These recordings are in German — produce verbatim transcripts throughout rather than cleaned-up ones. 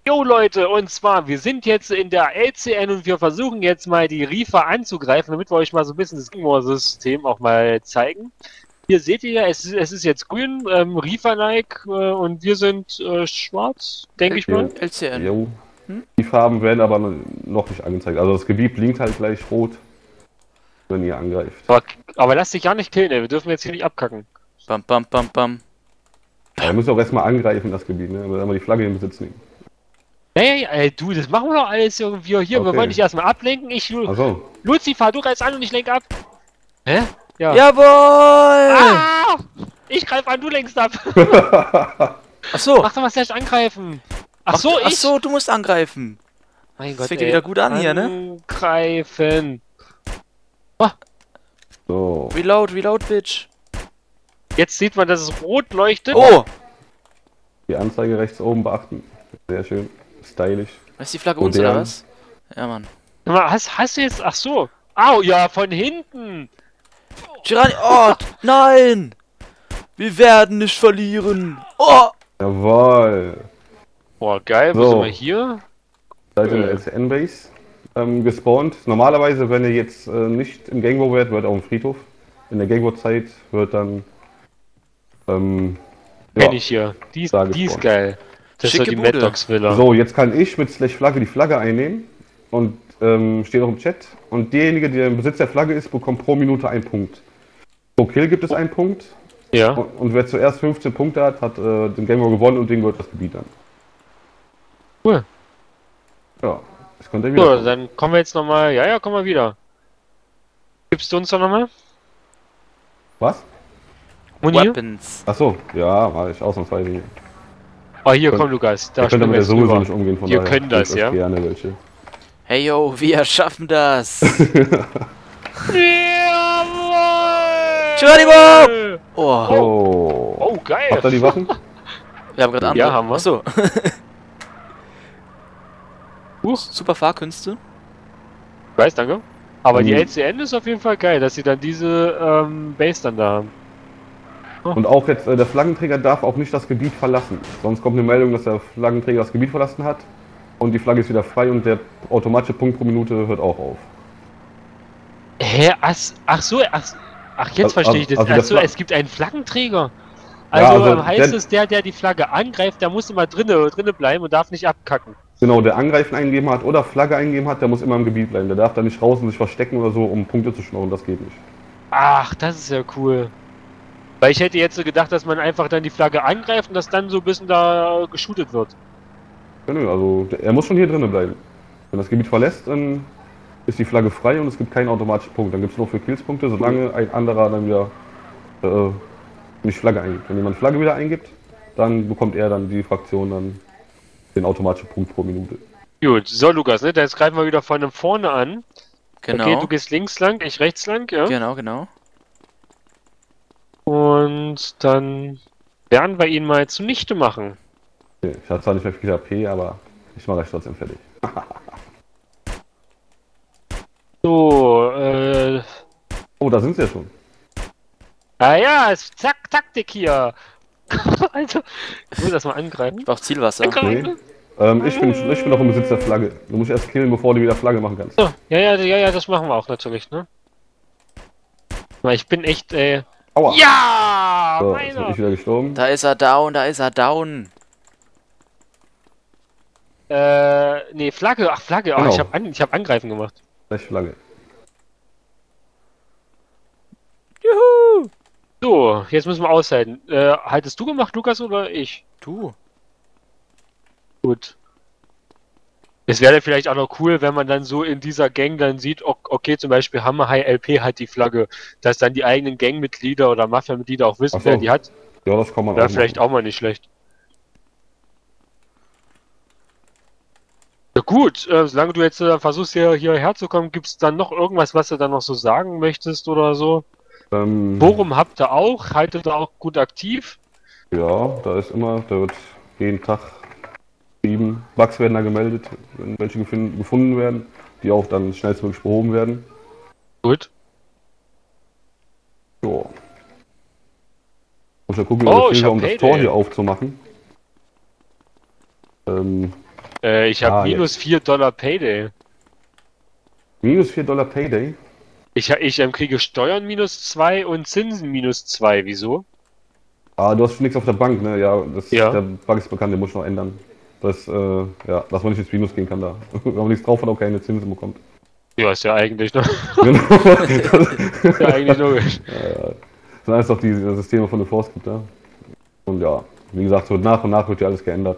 Jo Leute, und zwar, wir sind jetzt in der L C N und wir versuchen jetzt mal die Reaper anzugreifen, damit wir euch mal so ein bisschen das System auch mal zeigen. Hier seht ihr ja, es ist, es ist jetzt grün, ähm, Reaper-like, äh, und wir sind äh, schwarz, denke ich mal. L C N. Jo. Hm? Die Farben werden aber noch nicht angezeigt. Also das Gebiet blinkt halt gleich rot, wenn ihr angreift. Aber, aber lasst dich gar nicht killen, ey. Wir dürfen jetzt hier nicht abkacken. Bam, bam, bam, bam. Aber ihr müsst auch erstmal angreifen, das Gebiet, ne? Aber die Flagge in Besitz nehmen. Ja, ja, ja, ey, du, das machen wir doch alles irgendwie hier. Okay. Wir wollen dich erstmal ablenken. Ich, Lu Achso. Lucifer, du greifst an und ich lenk ab. Hä? Ja. Jawohl! Ah! Ich greif an, du lenkst ab. Ach so. Mach doch mal selbst angreifen. Ach Mach- so, Ach ich. so, du musst angreifen. Mein Das Gott, fängt ey. ja wieder gut an hier, ne? Angreifen. So. Reload, reload, bitch. Jetzt sieht man, dass es rot leuchtet. Oh! Die Anzeige rechts oben beachten. Sehr schön. Stylisch. Ist die Flagge uns Modern. oder was? Ja, Mann. Sag mal, Hast, hast du jetzt. Ach so. Au, ja, von hinten. Girani, oh, nein! Wir werden nicht verlieren. Oh! Jawohl. Boah, geil. Wo So. sind wir hier? Seid ihr in Äh. der L C N-Base ähm, gespawnt. Normalerweise, wenn ihr jetzt äh, nicht im Gang War wärt, wird auf dem Friedhof. In der Gang War-Zeit wird dann. Ähm, Kenn ich hier. Die ist, da die ist gespawnt. geil. Das ist Schicke so die Bude. Mad Dogs Villa. So, jetzt kann ich mit Slash Flagge die Flagge einnehmen und ähm, steht auch im Chat. Und derjenige, der im Besitz der Flagge ist, bekommt pro Minute einen Punkt. Pro Kill gibt es einen Punkt. Ja. Und, und wer zuerst fünfzehn Punkte hat, hat äh, den Game War gewonnen und den gehört das Gebiet dann. Cool. Ja, das könnt ihr wieder. So, kommen. dann kommen wir jetzt nochmal. Ja, ja, kommen wir wieder. Gibst du uns doch nochmal? Was? Muni? Weapons. Achso, ja, mach ich ausnahmsweise hier. Oh, hier, Könnt- komm, Lukas. Da Ihr könnt springen wir damit ja jetzt sowieso drüber. nicht umgehen, von Wir daher können das, nehmt euch ja? gerne welche. Hey yo, wir schaffen das. Jawohl! Geronimo! Oh, Oh. Oh, geil! Habt ihr die Waffen? wir haben gerade andere. Ja, haben wir. Ach so. Huch. Super Fahrkünste. Ich weiß, danke. Aber die Ähm. L C N ist auf jeden Fall geil, dass sie dann diese ähm, Base dann da haben. Und auch jetzt, äh, der Flaggenträger darf auch nicht das Gebiet verlassen. Sonst kommt eine Meldung, dass der Flaggenträger das Gebiet verlassen hat. Und die Flagge ist wieder frei und der automatische Punkt pro Minute hört auch auf. Hä? Ach, ach so, ach, ach jetzt Also- verstehe ich das. also der Ach so, Fla- es gibt einen Flaggenträger. Also, also ähm, heißt der- es, der, der die Flagge angreift, der muss immer drinne, drinne bleiben und darf nicht abkacken. Genau, der Angreifen eingegeben hat oder Flagge eingegeben hat, der muss immer im Gebiet bleiben. Der darf da nicht raus und sich verstecken oder so, um Punkte zu schnorren. Das geht nicht. Ach, das ist ja cool. Weil ich hätte jetzt so gedacht, dass man einfach dann die Flagge angreift und dass dann so ein bisschen da geshootet wird. Ja, nö, also der- er muss schon hier drinnen bleiben. Wenn das Gebiet verlässt, dann ist die Flagge frei und es gibt keinen automatischen Punkt. Dann gibt es nur für Kills Punkte, solange ein anderer dann wieder äh, nicht Flagge eingibt. Wenn jemand Flagge wieder eingibt, dann bekommt er dann die Fraktion dann den automatischen Punkt pro Minute. Gut, so Lukas, ne? Jetzt greifen wir wieder von dem vorne an. Genau. Okay, du gehst links lang, ich rechts lang, ja? Genau, genau. Und dann werden wir ihn mal zunichte machen. Okay, ich hatte zwar nicht mehr viel H P, aber ich mache euch trotzdem fertig. So, äh. Oh, da sind sie ja schon. Ah ja, es ist zack, Taktik hier. Also, ich muss das mal angreifen. Ich brauch Zielwasser. Angreifen. Ähm, ich, bin, ich bin noch im Besitz der Flagge. Du musst erst killen, bevor du wieder Flagge machen kannst. So, ja, ja, ja, ja, das machen wir auch natürlich, ne? Weil ich bin echt, äh. Aua! Ja! So, jetzt bin Meiner! ich wieder gestorben. Da ist er down, da ist er down. Äh, nee, Flagge, ach, Flagge, ach, Genau. ich hab, an, ich hab Angreifen gemacht. Gleich Flagge. Juhu! So, jetzt müssen wir aushalten. Äh, haltest du gemacht, Lukas, oder ich? Du. Gut. Es wäre vielleicht auch noch cool, wenn man dann so in dieser Gang dann sieht, ok- okay, zum Beispiel Hammer High L P hat die Flagge, dass dann die eigenen Gangmitglieder oder Mafia-Mitglieder auch wissen, Ach so. wer die hat. Ja, das kann man Wäre auch vielleicht machen. auch mal nicht schlecht. Ja gut, äh, solange du jetzt äh, versuchst hier hierher zu kommen, gibt es dann noch irgendwas, was du dann noch so sagen möchtest oder so? Ähm, Forum habt ihr auch, haltet ihr auch gut aktiv. Ja, da ist immer, da wird jeden Tag sieben Bugs werden da gemeldet, wenn welche gefin- gefunden werden, die auch dann schnellstmöglich behoben werden. Gut. Ja. Muss ja gucken, Oh, wie ich viel hab um das Payday. Tor hier aufzumachen. Ähm, Äh, ich habe Ah, minus vier Dollar Payday. Minus vier Dollar Payday? Ich, ich ähm, kriege Steuern minus zwei und Zinsen minus zwei. Wieso? Ah, du hast schon nichts auf der Bank, ne? Ja, das, Ja. der Bank ist bekannt, den muss ich noch ändern. Das, äh, ja, dass man nicht ins Minus gehen kann da. Wenn man nichts drauf hat, auch keine Zinsen bekommt. Ja, ist ja eigentlich noch. Genau. Ist ja eigentlich logisch. Das sind alles doch die Systeme von The Force gibt, ja. Und ja, wie gesagt, so nach und nach wird ja alles geändert.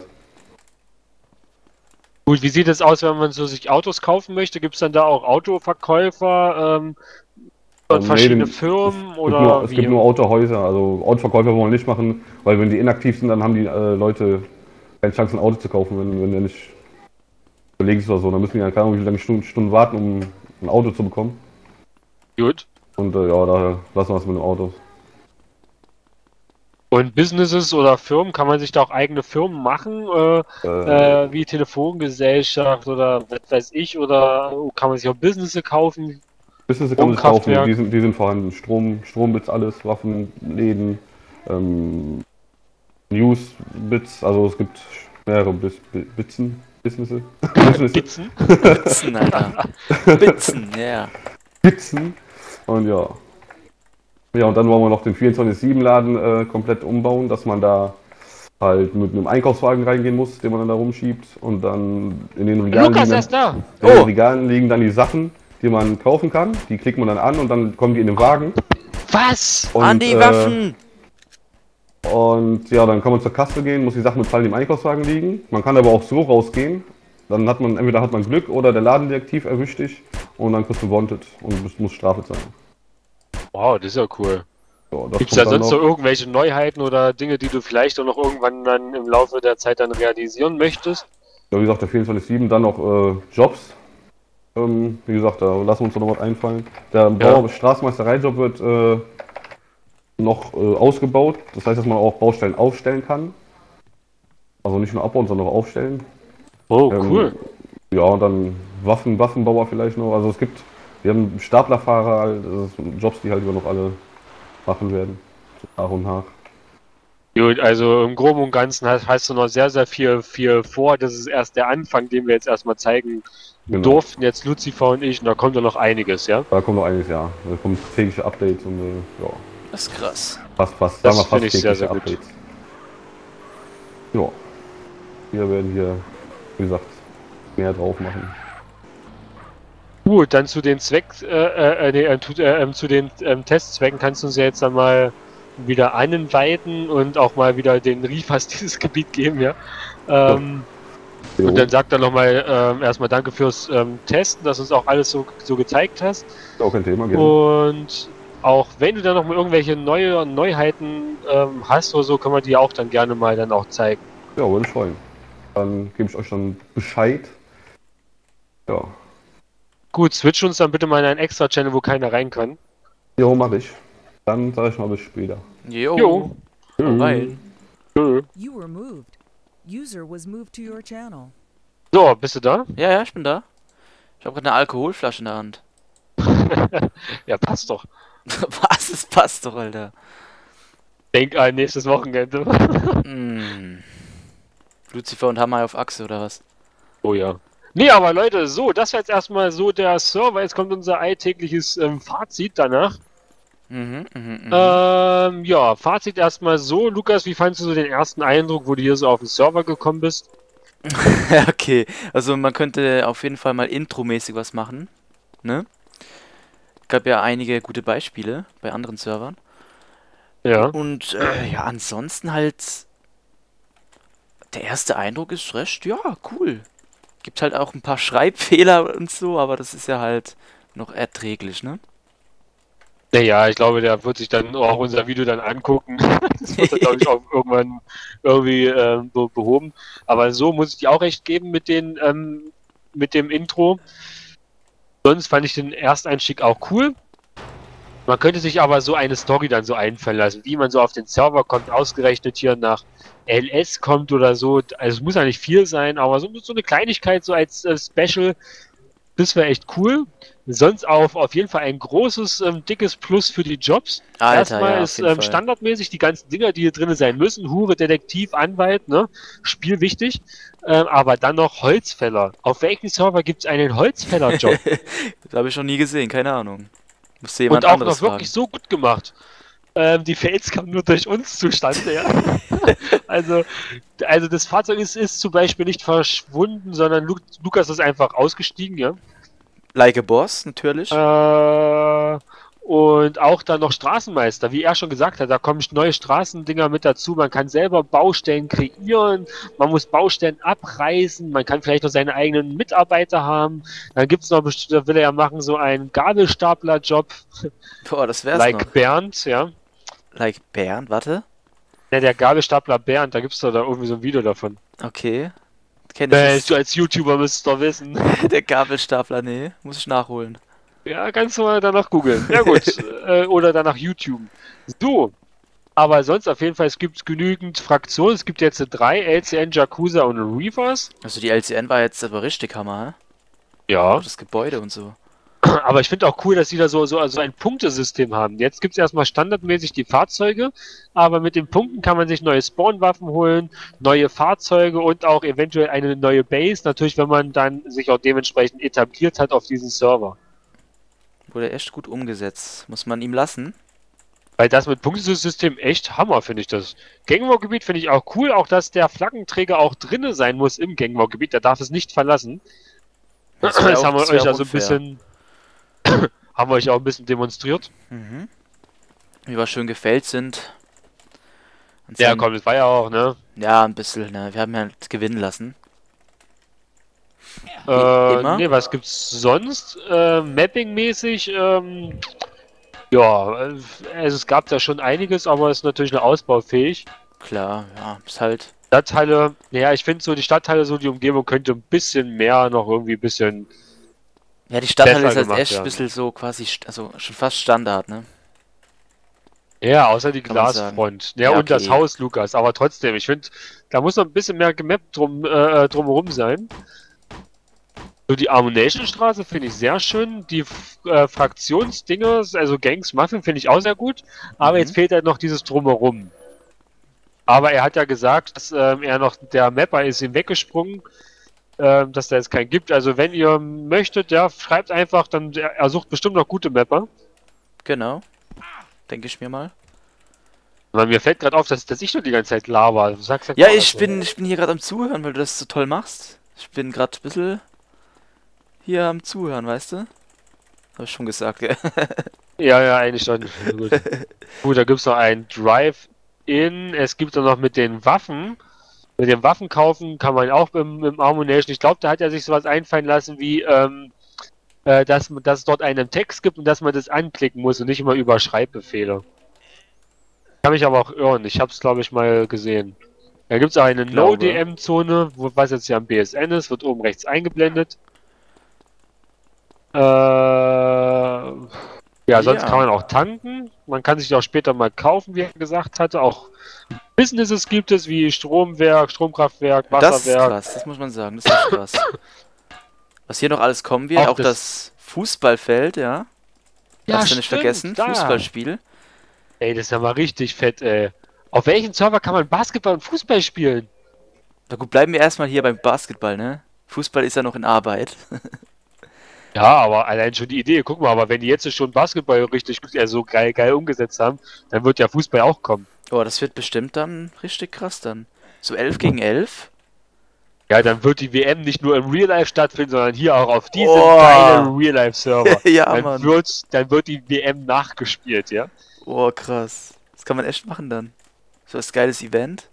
Gut, wie sieht es aus, wenn man so sich Autos kaufen möchte? Gibt es dann da auch Autoverkäufer ähm, von Ähm, nee, verschiedenen den- Firmen Es gibt, oder nur, es wie? gibt nur Autohäuser, also Autoverkäufer wollen wir nicht machen, weil wenn die inaktiv sind, dann haben die äh, Leute keine Chance, ein Auto zu kaufen, wenn, wenn der nicht belegt ist oder so. Dann müssen die ja keine Ahnung, wie lange Stunden, Stunden warten, um ein Auto zu bekommen. Gut. Und äh, ja, da lassen wir es mit dem Auto. Und Businesses oder Firmen, kann man sich da auch eigene Firmen machen, äh, Äh, äh, wie Telefongesellschaft oder was weiß ich, oder kann man sich auch Businesses kaufen? Business kann man sich kaufen, Stromkraftwerk. die sind, die sind vorhanden. Strom, Strombits, alles, Waffen, Läden, ähm, Newsbits, also es gibt mehrere Bis, Bitsen, Businesses. Businesses. Bitzen? Bitzen, Alter. Bitzen, ja. Pizzen. Und ja. Ja, und dann wollen wir noch den vierundzwanzig sieben Laden äh, komplett umbauen, dass man da halt mit einem Einkaufswagen reingehen muss, den man dann da rumschiebt. Und dann in den Regalen, Lukas liegen, ist da! in den Oh. Regalen liegen dann die Sachen, die man kaufen kann. Die klickt man dann an und dann kommen die in den Wagen. Was? Und, An die äh, Waffen! Und ja, dann kann man zur Kasse gehen, muss die Sachen bezahlen, die im Einkaufswagen liegen. Man kann aber auch so rausgehen. Dann hat man, entweder hat man Glück oder der Ladendetektiv erwischt dich und dann kriegst du Wanted und musst, musst Strafe zahlen. Wow, das ist ja cool. Ja, das Gibt es da kommt dann sonst noch noch. irgendwelche Neuheiten oder Dinge, die du vielleicht auch noch irgendwann dann im Laufe der Zeit dann realisieren möchtest? Ja, wie gesagt, der vierundzwanzig sieben, dann noch äh, Jobs. Ähm, wie gesagt, da lassen wir uns noch was einfallen. Der Bau Straßenmeistereijob wird äh, noch äh, ausgebaut. Das heißt, dass man auch Baustellen aufstellen kann. Also nicht nur abbauen, sondern auch aufstellen. Oh, Ähm, cool. Ja, und dann Waffen, Waffenbauer vielleicht noch. Also es gibt, wir haben Staplerfahrer, halt, das sind Jobs, die halt wir noch alle machen werden. Nach und nach. Gut, also im Groben und Ganzen hast, hast du noch sehr, sehr viel, viel vor. Das ist erst der Anfang, den wir jetzt erstmal zeigen Genau. durften. Jetzt Lucifer und ich, und da kommt ja noch einiges, ja? Da kommt noch einiges, ja. Da kommen tägliche Updates und äh, ja, Das ist krass. fast, fast, Das sagen wir fast finde ich sehr, tägliche sehr gut. Updates. Ja. Wir werden hier, wie gesagt, mehr drauf machen. Gut, dann zu den Zweck, äh, äh, nee, äh, tu- äh, ähm, zu den ähm, Testzwecken kannst du uns ja jetzt dann mal wieder einweiten und auch mal wieder den Rifas dieses Gebiet geben, ja? Ähm, Jo. Und dann sag dann nochmal ähm, erstmal danke fürs ähm, Testen, dass du uns auch alles so, so gezeigt hast. Ist auch kein Thema, gerne. Und auch wenn du dann noch mal irgendwelche neue Neuheiten ähm, hast oder so, können wir die auch dann gerne mal dann auch zeigen. Ja, würde mich freuen. Dann gebe ich euch dann Bescheid. Ja. Gut, switch uns dann bitte mal in einen extra Channel, wo keiner rein kann. Jo, mach ich. Dann sage ich mal bis später. Jo. Jo. Hau rein. Tschö. You were moved. User was moved to your channel. So, bist du da? Ja, ja, ich bin da. Ich habe gerade eine Alkoholflasche in der Hand. Ja, passt doch. Was? Es passt doch, Alter. Denk an nächstes Wochenende. Hm. Lucifer und Hammer auf Achse, oder was? Oh ja. Nee, aber Leute, so, das war jetzt erstmal so der Server. Jetzt kommt unser alltägliches ähm, Fazit danach. Mhm, mhm, mhm. Ähm, ja, Fazit erstmal so. Lukas, wie fandest du so den ersten Eindruck, wo du hier so auf den Server gekommen bist? Okay, also man könnte auf jeden Fall mal intromäßig was machen, ne? Gab ja einige gute Beispiele bei anderen Servern. Ja. Und äh, ja, ansonsten halt der erste Eindruck ist recht, ja, cool. Gibt halt auch ein paar Schreibfehler und so, aber das ist ja halt noch erträglich, ne? Naja, ich glaube, der wird sich dann auch unser Video dann angucken. Das wird dann, glaube ich, auch irgendwann irgendwie ähm, be behoben. Aber so muss ich dir auch recht geben mit den ähm, mit dem Intro. Sonst fand ich den Ersteinstieg auch cool. Man könnte sich aber so eine Story dann so einfallen lassen, wie man so auf den Server kommt, ausgerechnet hier nach L S kommt oder so. Also es muss ja nicht viel sein, aber so, so eine Kleinigkeit so als äh, Special Das wäre echt cool. Sonst auf, auf jeden Fall ein großes, ähm, dickes Plus für die Jobs. Alter, Erstmal ja, auf ist jeden ähm, Fall. standardmäßig die ganzen Dinger, die hier drin sein müssen. Hure, Detektiv, Anwalt, ne? Spiel wichtig. Ähm, aber dann noch Holzfäller. Auf welchem Server gibt es einen Holzfäller-Job? Das habe ich noch nie gesehen, keine Ahnung. Müsste jemand Und auch anderes noch wirklich fragen. so gut gemacht. Ähm, die Fails kamen nur durch uns zustande, ja. also, also das Fahrzeug ist, ist zum Beispiel nicht verschwunden, sondern Lu Lukas ist einfach ausgestiegen, ja. Like a Boss, natürlich. Äh, und auch dann noch Straßenmeister, wie er schon gesagt hat, da kommen neue Straßendinger mit dazu. Man kann selber Baustellen kreieren, man muss Baustellen abreißen, man kann vielleicht noch seine eigenen Mitarbeiter haben. Dann gibt es noch, best- da will er ja machen, so einen Gabelstapler-Job, Boah, das wär's like noch. Bernd, ja. Like Bernd, warte. Ja, der Gabelstapler Bernd, da gibt's doch da irgendwie so ein Video davon. Okay. Kenn Äh, ich du als YouTuber müsstest doch wissen. nicht. Der Gabelstapler, nee. Muss ich nachholen. Ja, kannst du mal danach googeln. Ja gut, äh, oder danach YouTube. So, aber sonst auf jeden Fall, es gibt genügend Fraktionen. Es gibt jetzt drei, L C N, Yakuza und Reavers. Also die L C N war jetzt aber richtig Hammer, hä? Ja, Auch das Gebäude und so. aber ich finde auch cool, dass sie da so, so also ein Punktesystem haben. Jetzt gibt es erstmal standardmäßig die Fahrzeuge, aber mit den Punkten kann man sich neue Spawnwaffen holen, neue Fahrzeuge und auch eventuell eine neue Base. Natürlich, wenn man dann sich auch dementsprechend etabliert hat auf diesem Server. Wurde echt gut umgesetzt. Muss man ihm lassen. Weil das mit Punktesystem echt Hammer, finde ich das. Gangwar-Gebiet finde ich auch cool, auch dass der Flaggenträger auch drinne sein muss im Gangwar-Gebiet, der darf es nicht verlassen. Das Das, wär auch- haben wir das wär euch auch also ein unfair. bisschen haben wir euch auch ein bisschen demonstriert. Mhm. Wie wir schön gefällt sind. Und Ja, sein- komm, das war ja auch, ne? Ja, ein bisschen, ne? Wir haben ja gewinnen lassen. Äh, immer? nee, was gibt's sonst? Äh, Mapping-mäßig, ähm, ja, äh, also es gab da schon einiges, aber ist natürlich noch ausbaufähig. Klar, ja, ist halt. Stadtteile, ja, ich finde so die Stadtteile, so die Umgebung könnte ein bisschen mehr noch irgendwie ein bisschen. Ja, die Stadtteile Besser ist halt gemacht echt ein werden. bisschen so quasi, st- also schon fast Standard, ne? Ja, außer die Kann man sagen. Glasfront. Ja, Ja, und das okay. Haus, Lukas. Aber trotzdem, ich finde, da muss noch ein bisschen mehr gemappt drum, äh, drumherum sein. So, die Ammunition-Straße finde ich sehr schön. Die F- äh, Fraktionsdinger, also Gangs, Muffin finde ich auch sehr gut. Aber Mhm. jetzt fehlt halt noch dieses Drumherum. Aber er hat ja gesagt, dass ähm, er noch, der Mapper ist ihm weggesprungen, ähm, dass da jetzt keinen gibt. Also wenn ihr möchtet, ja, schreibt einfach, dann er, er sucht bestimmt noch gute Mapper. Genau. Denke ich mir mal. Weil mir fällt gerade auf, dass, dass ich nur die ganze Zeit laber. Sag, sag Ja, mal ich was. bin, ich bin hier gerade am Zuhören, weil du das so toll machst. Ich bin gerade ein bisschen hier am Zuhören, weißt du? Hab ich schon gesagt, gell? Ja, ja, eigentlich schon. Gut, Gut, da gibt es noch einen Drive-In. Es gibt dann noch mit den Waffen. Mit den Waffen kaufen kann man auch im, im Ammunition. Ich glaube, da hat er sich sowas einfallen lassen wie, ähm, äh, dass, dass es dort einen Text gibt und dass man das anklicken muss und nicht immer über Schreibbefehle. Kann mich aber auch irren. Ich habe es, glaube ich, mal gesehen. Da gibt es auch eine Glaube. No-D M-Zone, wo- was jetzt ja am B S N ist, wird oben rechts eingeblendet. Äh, ja, sonst Ja. kann man auch tanken. Man kann sich die auch später mal kaufen, wie er gesagt hatte. Auch Businesses gibt es wie Stromwerk, Stromkraftwerk, Das ist Wasserwerk. krass, das muss man sagen, das ist krass. Was hier noch alles kommen wird, Auch auch das, das- Fußballfeld, ja. Darfst du nicht stimmt, vergessen, da. Fußballspiel. Ey, das ist ja mal richtig fett, ey. Auf welchem Server kann man Basketball und Fußball spielen? Na gut, bleiben wir erstmal hier beim Basketball, ne? Fußball ist ja noch in Arbeit. Ja, aber allein schon die Idee, guck mal, aber wenn die jetzt schon Basketball richtig gut, also geil, geil umgesetzt haben, dann wird ja Fußball auch kommen. Oh, das wird bestimmt dann richtig krass dann. So elf gegen elf? Ja, dann wird die W M nicht nur im Real Life stattfinden, sondern hier auch auf diesem Oh. geilen Real Life Server. Ja, dann, Mann. wird, dann wird die W M nachgespielt, ja? Oh, krass. Das kann man echt machen dann. So was geiles Event.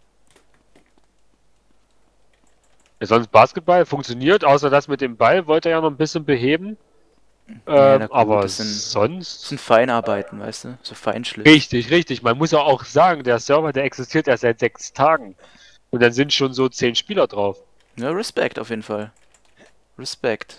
Ja, sonst Basketball funktioniert, außer das mit dem Ball wollte er ja noch ein bisschen beheben. Ja, Ähm, na gut, aber das sind- Das sonst. sind Feinarbeiten, weißt du? So Feinschliff. Richtig, richtig. Man muss ja auch sagen, der Server, der existiert erst seit sechs Tagen. Und dann sind schon so zehn Spieler drauf. Ja, Respekt auf jeden Fall. Respekt.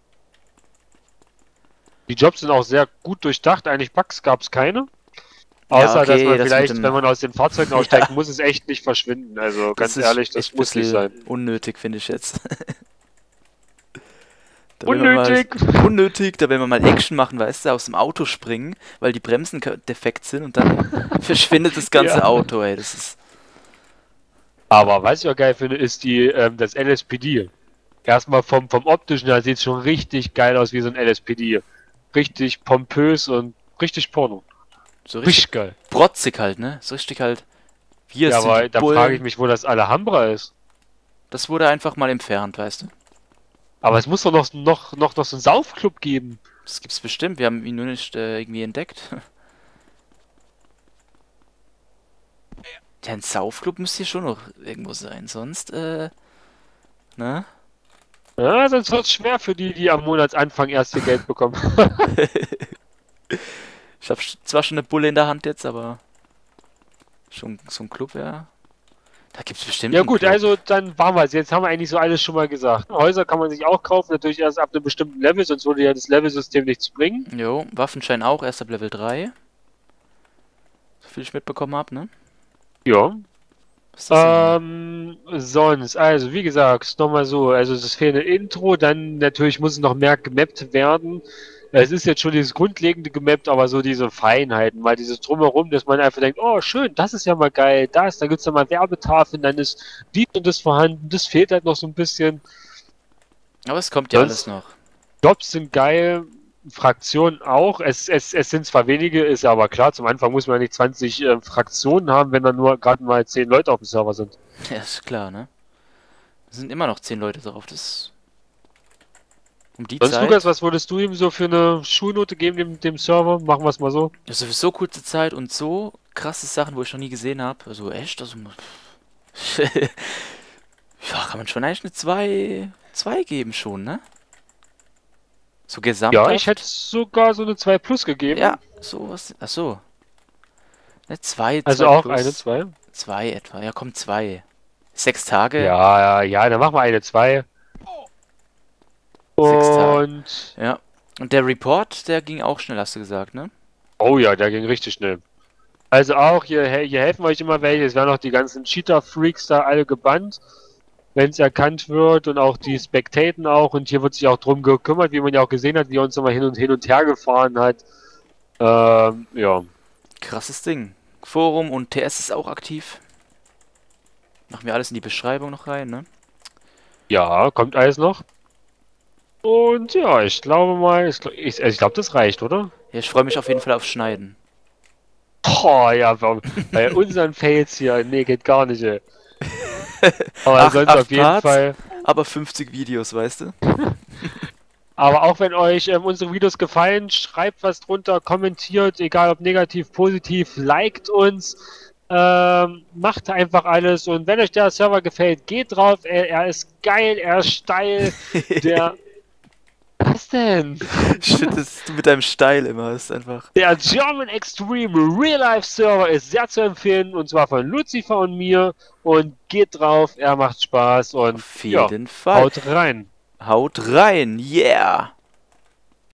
Die Jobs sind auch sehr gut durchdacht. Eigentlich Bugs gab es keine. Ja, Außer, dass okay, man das vielleicht, mit dem- wenn man aus den Fahrzeugen aussteigt, muss es echt nicht verschwinden. Also ganz ist ehrlich, das echt muss nicht bisschen sein. unnötig, finde ich jetzt. Da will man Unnötig! Mal, unnötig, da will man mal Action machen, weißt du, aus dem Auto springen, weil die Bremsen ka- defekt sind und dann verschwindet das ganze Ja. Auto, ey. Das ist. Aber was ich auch geil finde, ist die, ähm, das L S P D. Erstmal vom, vom optischen her sieht es schon richtig geil aus wie so ein L S P D. Richtig pompös und richtig Porno. So richtig Richtig geil. protzig halt, ne? So richtig halt. Hier Ja, sind aber die da Bullen. frage ich mich, wo das Alhambra ist. Das wurde einfach mal entfernt, weißt du? Aber es muss doch noch, noch, noch, noch so einen Saufclub geben. Das gibt's bestimmt, wir haben ihn nur nicht äh, irgendwie entdeckt. Ja, ein Saufclub müsste hier schon noch irgendwo sein, sonst, äh, ne? Ja, sonst wird es schwer für die, die am Monatsanfang erst ihr Geld bekommen. Ich habe zwar schon eine Bulle in der Hand jetzt, aber schon so ein Club, ja. Da gibt's bestimmt Ja einen gut, Club. also dann waren wir es. Jetzt haben wir eigentlich so alles schon mal gesagt. Häuser kann man sich auch kaufen, natürlich erst ab einem bestimmten Level, sonst würde ja das Levelsystem nichts bringen. Jo, Waffenschein auch, erst ab Level drei. So viel ich mitbekommen habe, ne? Ja. Was ist das Ähm, sonst, also wie gesagt, nochmal so, also das fehlende Intro, dann natürlich muss es noch mehr gemappt werden. Es ist jetzt schon dieses grundlegende gemappt, aber so diese Feinheiten, mal dieses Drumherum, dass man einfach denkt, oh schön, das ist ja mal geil, das, da gibt's ja mal Werbetafeln, dann ist dies und das vorhanden, das fehlt halt noch so ein bisschen. denn? Aber es kommt ja Sonst- alles noch. Jobs sind geil, Fraktionen auch, es, es, es sind zwar wenige, ist ja aber klar, zum Anfang muss man ja nicht zwanzig äh, Fraktionen haben, wenn dann nur gerade mal zehn Leute auf dem Server sind. Ja, ist klar, ne? Es sind immer noch zehn Leute drauf, das... Um die Sonst, Zeit... Lukas, was würdest du ihm so für eine Schulnote geben, dem, dem Server? Machen wir es mal so. Also für so kurze Zeit und so krasse Sachen, wo ich noch nie gesehen habe. Also echt, also... ja, kann man schon eigentlich eine zwei zwei geben schon, ne? So gesamthaft. Ja, ich hätte sogar so eine zwei Plus gegeben. Ja, sowas. Ach so. Ne, zwei, Also zwei auch plus, eine zwei. zwei etwa. Ja, komm, zwei. Sechs Tage. Ja, ja, ja, dann machen wir eine zwei. Sechs Tage. Und... Ja. Und der Report, der ging auch schnell, hast du gesagt, ne? Oh ja, der ging richtig schnell. Also auch, hier, hier helfen euch immer welche. Es werden auch die ganzen Cheater-Freaks da alle gebannt, wenn es erkannt wird. Und auch die Spectaten auch. Und hier wird sich auch drum gekümmert, wie man ja auch gesehen hat, wie er uns immer hin und hin und her gefahren hat. Ähm, ja. Krasses Ding. Forum und T S ist auch aktiv. Machen wir alles in die Beschreibung noch rein, ne? Ja, kommt alles noch. Und ja, ich glaube mal, ich, ich, ich glaube, das reicht, oder? Ja, ich freue mich auf jeden Fall aufs Schneiden. Oh ja, warum- bei unseren Fails hier, nee, geht gar nicht, ey. Aber Acht- sonst acht auf jeden Parts? Fall. Aber fünfzig Videos, weißt du? Aber auch wenn euch ähm, unsere Videos gefallen, schreibt was drunter, kommentiert, egal ob negativ, positiv, liked uns, ähm, macht einfach alles. Und wenn euch der Server gefällt, geht drauf, er, er ist geil, er ist steil, der... Was denn? Shit, das du mit deinem Steil immer ist einfach. Der German Extreme Real Life Server ist sehr zu empfehlen, und zwar von Lucifer und mir. Und geht drauf, er macht Spaß und Auf ja, jeden Fall. haut rein. Haut rein, yeah!